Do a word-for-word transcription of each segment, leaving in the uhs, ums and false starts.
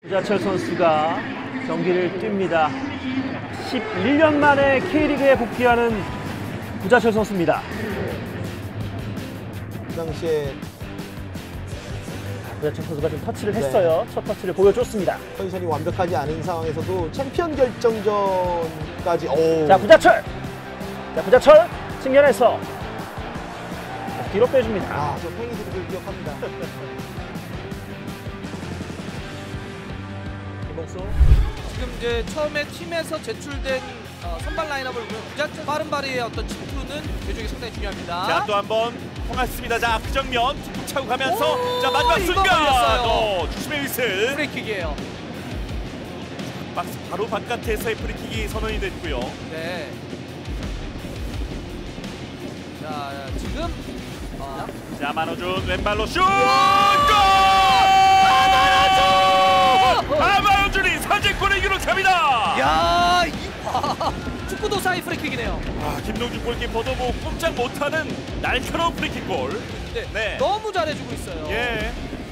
구자철 선수가 경기를 뜁니다. 십일 년 만에 K리그에 복귀하는 구자철 선수입니다. 그 당시에 구자철 선수가 좀 터치를 했어요. 네. 첫 터치를 보여줬습니다. 컨디션이 완벽하지 않은 상황에서도 챔피언 결정전까지. 오. 자, 구자철. 자, 구자철 측면에서 뒤로 빼줍니다. 아, 저 팽이 드립을 기억합니다. 김봉수. 지금 이제 처음에 팀에서 제출된 어, 선발 라인업을 보면 구자철 빠른 발의 어떤 침투는 궤적이 상당히 중요합니다. 자, 또 한번 통했습니다. 자, 앞정면 툭툭 차고 가면서 오, 자, 마지막 이거 순간 걸렸어요. 어, 주심의 휘슬. 프리킥이에요. 박스 바로 바깥에서의 프리킥이 선언이 됐고요. 네. 자, 지금 어. 자, 만호준 왼발로 슛! 골! 아마노준이 선제골을 기록합니다. 야, 이 와, 축구도 사이 프리킥이네요. 아, 김동준 골키퍼도 뭐 꼼짝 못하는 날카로운 프리킥골. 네, 네. 너무 잘해주고 있어요. 예.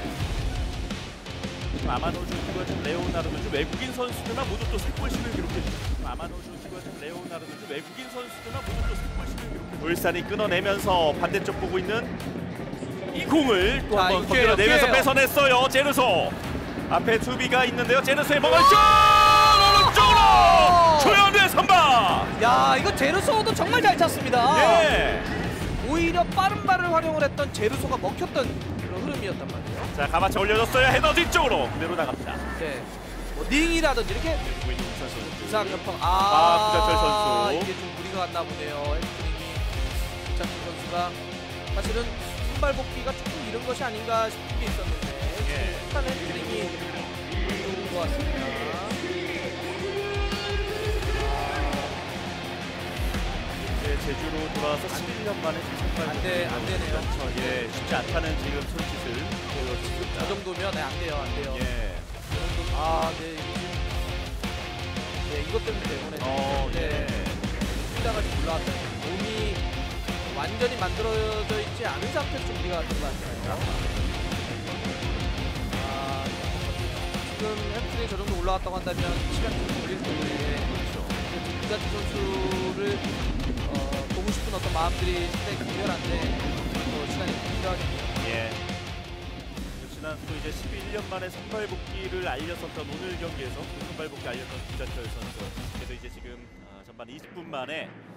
아마노준과 레오나르도 외국인 선수들만 모두 또 세 골씩을 기록했습니다. 아마노준과 레오나르도 외국인 선수들만 모두 또 세 골씩을 기록했습니다. 울산이 끊어내면서 반대쪽 보고 있는 이 공을 또 자, 한번 기회예요, 건드려내면서 기회예요. 뺏어냈어요. 제르소. 앞에 수비가 있는데요. 제르소의 몸을 쭉 오른쪽으로 조현우의 선방. 야, 이거 제르소도 정말 잘 찼습니다. 예. 오히려 빠른 발을 활용을 했던 제르소가 먹혔던 그런 흐름이었단 말이에요. 자, 가마차 올려줬어요. 헤더 뒤쪽으로 그대로 나갑니다. 네, 뭐 닝이라든지 이렇게 그리고 있는 울산 선수. 이상 연평. 아, 아, 구자철 선수. 이게 좀 무리가 갔나 보네요. 햄스트링이 구자철 선수가 사실은 선발 복귀가 조금 이런 것이 아닌가 싶은 게 있었는데 예. 일단 햄스트링이 좋은 것 같습니다. 네, 제주로 돌아와서 십일 년 만에 선발 안 돼, 안 되네요. 그렇죠. 예, 쉽지 않다는 지금 손짓을 보여줬습니다. 저 정도면 네, 안 돼요, 안 돼요. 예. 아, 네, 이거 지금 네, 이것 때문에 때문에 어, 네, 예. 뛰다가 좀 올라왔다. 몸이 완전히 만들어져 있지 않은 상태에서 좀 우리가 같은 것 같아요. 아, 지금 햄스트링이 저 정도 올라왔다고 한다면 시간이 좀 걸릴 텐데 그렇죠. 구자철 선수를 어, 보고 싶은 어떤 마음들이 상당히 강렬한데 또 시간이 필요하겠네요. 예. 지난 또 이제 십일 년 만에 선발 복귀를 알렸었던 오늘 경기에서 그 선발 복귀 알렸던 구자철 선수. 그래서 이제 지금 어, 전반 이십 분 만에